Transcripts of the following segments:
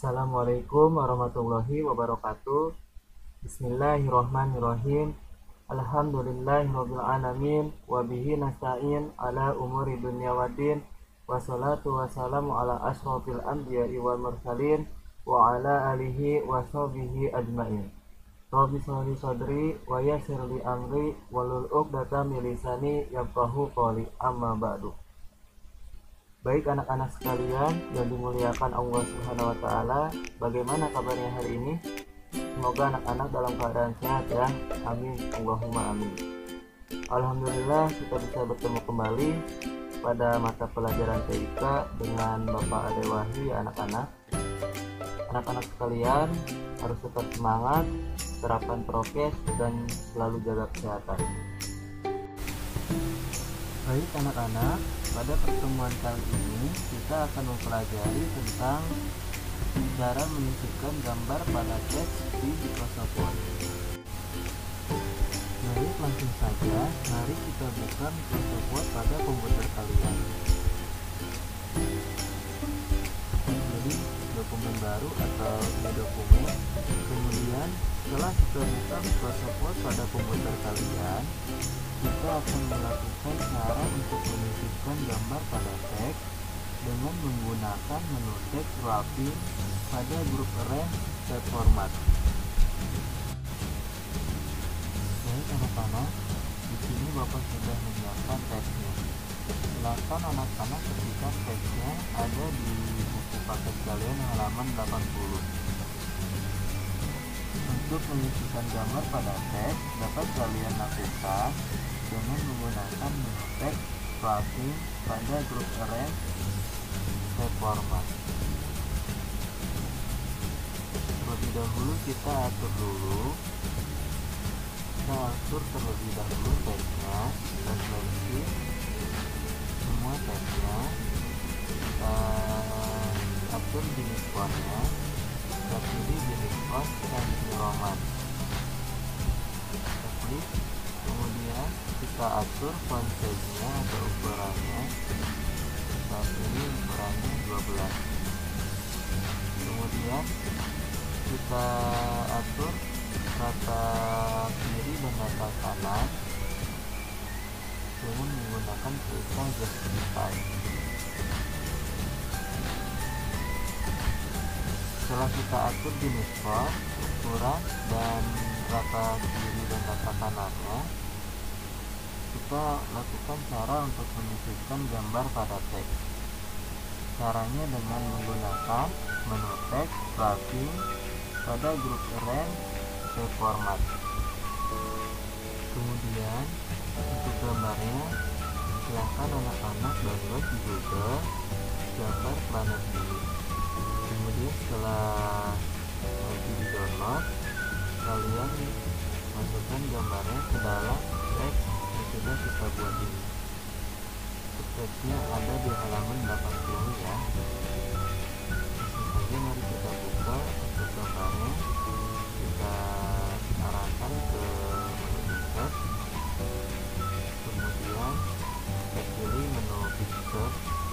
Assalamualaikum warahmatullahi wabarakatuh. Bismillahirrahmanirrahim. Alhamdulillahirabbil alamin wa bihi nasta'in ala umuri dunya waddin. Wassalatu wassalamu ala asyrofil anbiya'i wal mursalin wa ala alihi wa sahbihi ajmain. Rabbi shrah li sadri wa yassir li amri wahlul 'uqdatam min lisani yafqahu qawli, amma ba'du. Baik anak-anak sekalian yang dimuliakan Allah Subhanahu wa taala, bagaimana kabarnya hari ini? Semoga anak-anak dalam keadaan sehat ya. Amin. Allahumma amin. Alhamdulillah kita bisa bertemu kembali pada mata pelajaran TIK dengan Bapak Ade Wahyu ya anak-anak. Anak-anak sekalian harus tetap semangat, terapkan prokes dan selalu jaga kesehatan. Baik anak-anak, pada pertemuan kali ini kita akan mempelajari tentang cara menyisipkan gambar pada teks di Microsoft Word. Baik, langsung saja mari kita buka Microsoft Word pada komputer kalian. Jadi dokumen baru atau dokumen. Kemudian setelah kita buka Microsoft Word pada komputer kalian, kita akan melakukan cara untuk menyisipkan gambar pada teks dengan menggunakan menu teks wrapping pada grup arrange set format. Baik anak-anak, di sini Bapak sudah menyiapkan teksnya. Silakan anak-anak ketikkan teksnya ada di buku paket kalian halaman 80. Untuk menyisipkan gambar pada teks dapat kalian lakukan dengan menggunakan menu teks wrapping pada grup arrange set format. Terlebih dahulu kita atur terlebih dahulu teksnya, kita seleksi semua teksnya, kita atur jenis fontnya, kita pilih jenis font Times New Roman, kita klik, kemudian kita atur font size-nya atau ukurannya, kita pilih ukurannya 12. Kemudian kita atur rata kiri dan rata kanan dengan menggunakan perintah justify. Setelah kita atur jenis font, ukuran, dan rata kiri dan rata kanannya, kita lakukan cara untuk menyisipkan gambar pada teks. Caranya dengan menggunakan menu teks wrapping pada grup arrange set format. Kemudian untuk gambarnya, silahkan anak-anak download di Google gambar planet bumi. Kemudian setelah di download, kalian masukkan gambarnya ke dalam teks yang sudah kita buat ini. Teksnya ada di halaman 80 ya. Langsung saja mari kita buka untuk gambarnya. Kita arahkan ke menu insert, kemudian kita pilih menu picture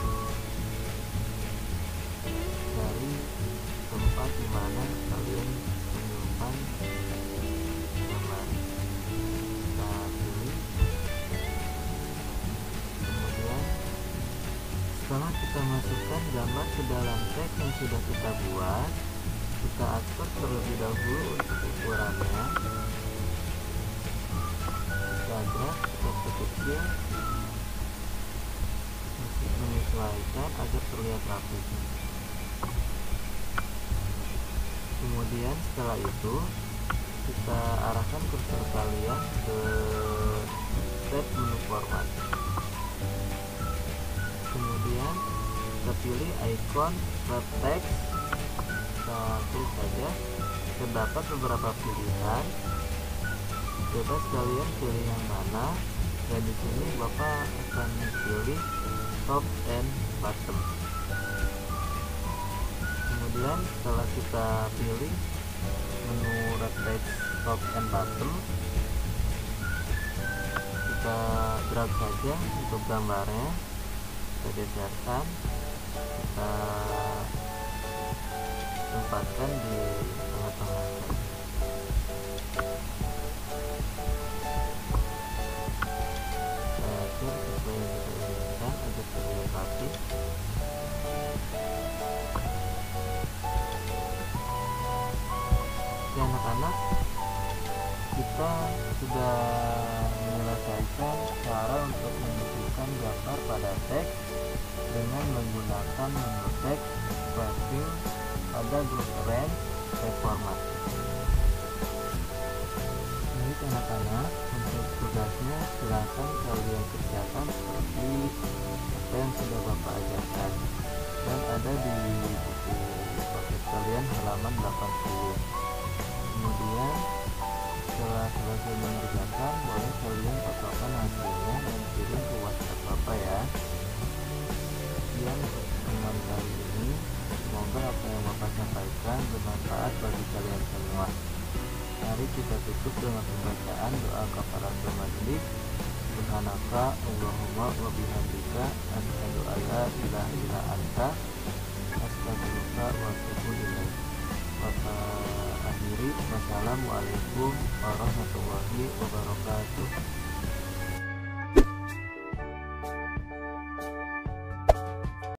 dari tempat dimana kalian menyimpan gambar. Kita pilih, kemudian setelah kita masukkan gambar ke dalam teks yang sudah kita buat, kita atur terlebih dahulu untuk ukurannya. Kita drag, kita perkecil untuk menyesuaikan agar terlihat rapi. Kemudian setelah itu kita arahkan kursor kalian ke tab menu format. Kemudian kita pilih icon wrap text, kita klik saja. Terdapat beberapa pilihan, bebas kalian pilih yang mana. Dan di sini Bapak akan pilih top and bottom. Kemudian setelah kita pilih menu wrap text top and bottom, kita drag saja untuk gambarnya, kita geserkan, kita tempatkan di tengah-tengah. Saya atur sesuai yang kita inginkan agar terlihat rapi. Oke anak-anak, kita sudah menyelesaikan cara untuk menunjukkan gambar pada teks dengan menggunakan menu teks profil pada grup range reformat. Baik anak-anak, untuk tugasnya silakan kalian kerjakan seperti apa yang sudah Bapak ajarkan dan ada di buku project kalian halaman 80. Kemudian setelah selesai mengerjakan, boleh kalian fotokan hasilnya dan kirim ke WhatsApp Bapak ya. Sekian untuk pertemuan kali ini. Semoga apa yang Bapak sampaikan bermanfaat bagi kalian semua. Mari kita tutup dengan pembacaan doa kafaratul majlis. Subhanaka Allahumma wa bihamdika asyhadu an la ilaha illa anta astaghfiruka wa atubu ilaik. Bapak akhiri, wassalamualaikum warahmatullahi wabarakatuh.